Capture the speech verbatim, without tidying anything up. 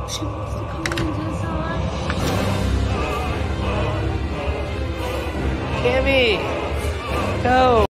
She wants to come into the salon. Cammy, go.